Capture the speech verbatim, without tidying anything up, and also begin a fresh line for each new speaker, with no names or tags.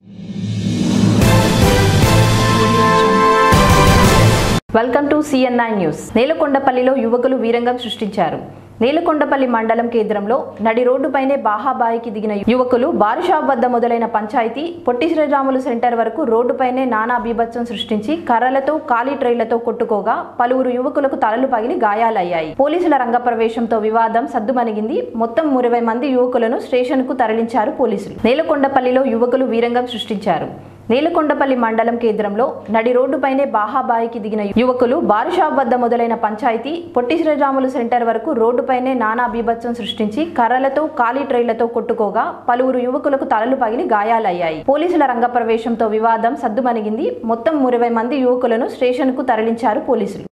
Welcome to CNI news. నేలకొండపల్లిలో యువకులు వీరంగం సృష్టించారు. నేలకొండపల్లి మండలం కేంద్రంలో నడి రోడ్డుపైనే బాహాబాయికి దిగిన యువకులు బారుషాప్ వద్ద మొదలైన పంచాయతీ పొట్టి శ్రీరాములు సెంటర్ వరకు రోడ్డుపైనే నానా బీభత్సం సృష్టించి కర్రలతో ఖాళీ ట్రైలతో కొట్టుకోగా పలువురు యువకులకు తలలు పగిలి గాయాలయ్యాయి. పోలీసుల రంగప్రవేశంతో వివాదం సద్దుమణిగింది. మొత్తం ఇరవై మంది యువకులను స్టేషన్ కు తరలించారు పోలీసులు. నేలకొండపల్లిలో యువకులు వీరంగం సృష్టించారు. నేలకొండపల్లి మండలం కేంద్రంలో నడి రోడ్డుపైనే బాహాబాయికి దిగిన యువకులు బారుషాప్ వద్ద మొదలైన పంచాయతీ పొట్టి శ్రీరాములు సెంటర్ వరకు రోడ్డుపైనే నానా బీభత్సం సృష్టించి కర్రలతో ఖాళీ ట్రైలతో కొట్టుకోగా పలువురు యువకులకు తలలు పగిలి గాయాలయ్యాయి. పోలీసుల రంగప్రవేశంతో వివాదం సద్దుమణిగింది. మొత్తం ఇరవై మంది యువకులను స్టేషన్ కు తరలించారు పోలీసులు.